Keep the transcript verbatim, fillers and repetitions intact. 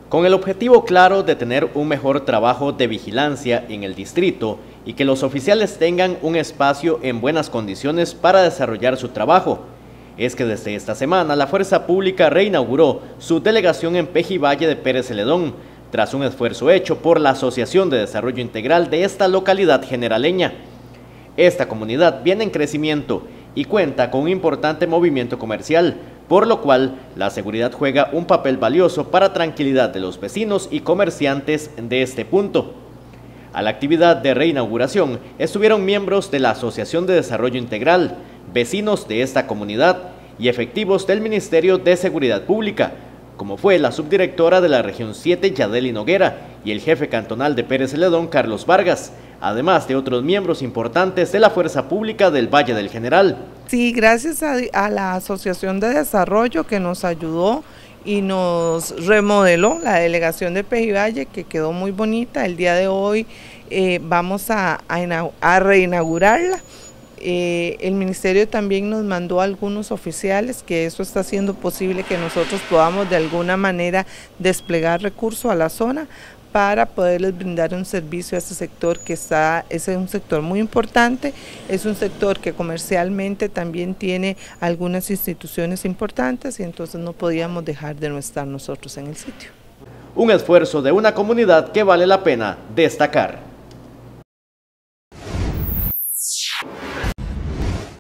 Con el objetivo claro de tener un mejor trabajo de vigilancia en el distrito y que los oficiales tengan un espacio en buenas condiciones para desarrollar su trabajo, es que desde esta semana la Fuerza Pública reinauguró su delegación en Pejivalle de Pérez Celedón, tras un esfuerzo hecho por la Asociación de Desarrollo Integral de esta localidad generaleña. Esta comunidad viene en crecimiento y cuenta con un importante movimiento comercial, por lo cual la seguridad juega un papel valioso para tranquilidad de los vecinos y comerciantes de este punto. A la actividad de reinauguración estuvieron miembros de la Asociación de Desarrollo Integral, vecinos de esta comunidad y efectivos del Ministerio de Seguridad Pública, como fue la subdirectora de la región siete, Yadeli Noguera, y el jefe cantonal de Pérez Celedón, Carlos Vargas, además de otros miembros importantes de la Fuerza Pública del Valle del General. Sí, gracias a, a la Asociación de Desarrollo que nos ayudó y nos remodeló la delegación de Pejivalle, que quedó muy bonita. El día de hoy eh, vamos a, a, a reinaugurarla. Eh, el ministerio también nos mandó a algunos oficiales, que eso está haciendo posible que nosotros podamos de alguna manera desplegar recursos a la zona para poderles brindar un servicio a este sector que está, es un sector muy importante, es un sector que comercialmente también tiene algunas instituciones importantes y entonces no podíamos dejar de no estar nosotros en el sitio. Un esfuerzo de una comunidad que vale la pena destacar.